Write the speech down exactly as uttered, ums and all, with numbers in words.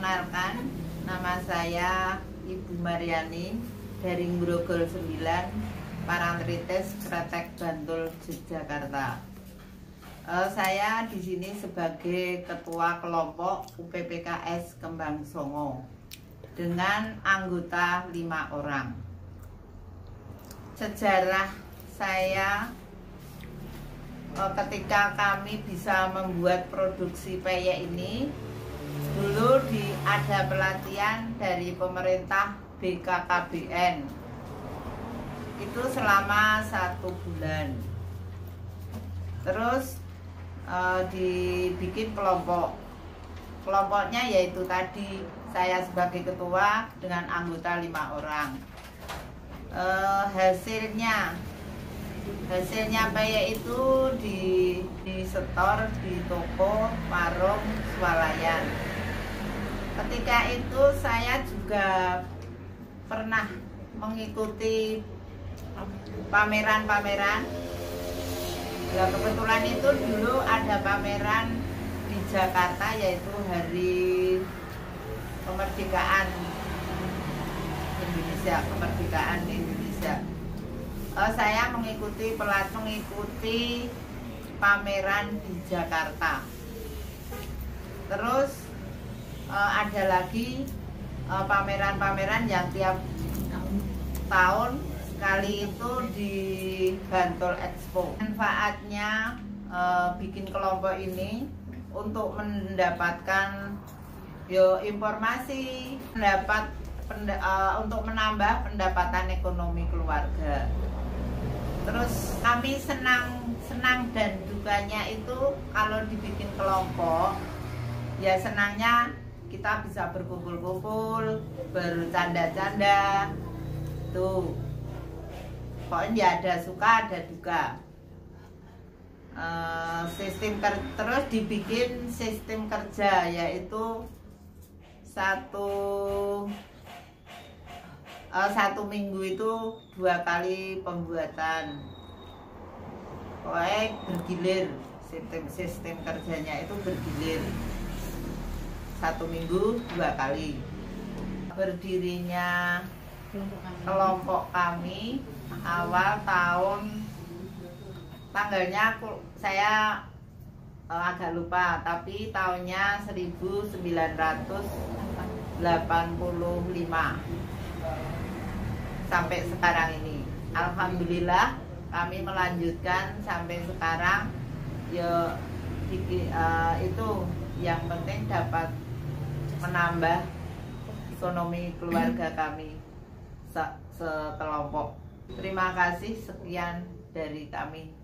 Perkenalkan, nama saya Ibu Mariani dari Grogol sembilan, Parangtritis, Kretek, Bantul, Yogyakarta. Uh, saya di sini sebagai ketua kelompok U P P K S Kembang Songo dengan anggota lima orang. Sejarah saya uh, ketika kami bisa membuat produksi peyek ini, dulu di ada pelatihan dari pemerintah B K K B N itu selama satu bulan. Terus uh, dibikin kelompok. Kelompoknya yaitu tadi saya sebagai ketua dengan anggota lima orang. Uh, hasilnya hasilnya peyek itu di di setor di toko warung swalayan. Ketika itu saya juga pernah mengikuti pameran-pameran. Ya, kebetulan itu dulu ada pameran di Jakarta yaitu Hari Kemerdekaan Indonesia, Kemerdekaan Indonesia. Uh, saya mengikuti pelat mengikuti pameran di Jakarta. Terus uh, ada lagi pameran-pameran uh, yang tiap tahun sekali itu di Bantul Expo. Manfaatnya uh, bikin kelompok ini untuk mendapatkan yo informasi, mendapat penda, uh, untuk menambah pendapatan ekonomi keluarga. Terus kami senang senang dan dukanya itu kalau dibikin kelompok, ya senangnya kita bisa berkumpul-kumpul, bercanda-canda, tuh. Pokoknya ada suka ada duka. Uh, sistem terus dibikin sistem kerja yaitu satu uh, satu minggu itu dua kali pembuatan. Pokoknya bergilir, sistem sistem kerjanya itu bergilir. Satu minggu dua kali. Berdirinya kelompok kami awal tahun, tanggalnya aku, saya uh, agak lupa, tapi tahunnya seribu sembilan ratus delapan puluh lima sampai sekarang ini. Alhamdulillah kami melanjutkan sampai sekarang. Ya uh, itu yang penting dapat menambah ekonomi keluarga kami sekelompok. Terima kasih, sekian dari kami.